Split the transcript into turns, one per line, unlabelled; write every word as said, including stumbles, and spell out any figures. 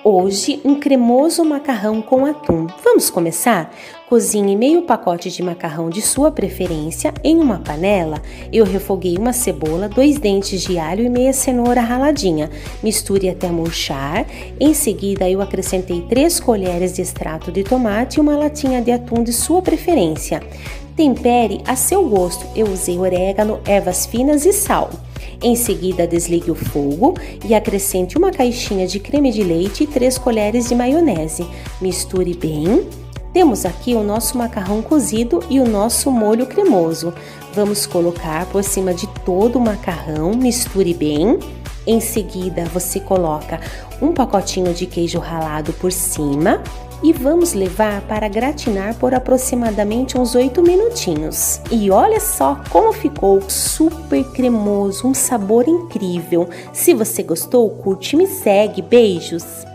Hoje, um cremoso macarrão com atum. Vamos começar? Cozinhe meio pacote de macarrão de sua preferência em uma panela. Eu refoguei uma cebola, dois dentes de alho e meia cenoura raladinha. Misture até murchar. Em seguida, eu acrescentei três colheres de extrato de tomate e uma latinha de atum de sua preferência. Tempere a seu gosto. Eu usei orégano, ervas finas e sal. Em seguida, desligue o fogo e acrescente uma caixinha de creme de leite e três colheres de maionese. Misture bem. Temos aqui o nosso macarrão cozido e o nosso molho cremoso. Vamos colocar por cima de todo o macarrão, misture bem. Em seguida, você coloca um pacotinho de queijo ralado por cima e vamos levar para gratinar por aproximadamente uns oito minutinhos. E olha só como ficou, super cremoso, um sabor incrível. Se você gostou, curte e me segue. Beijos!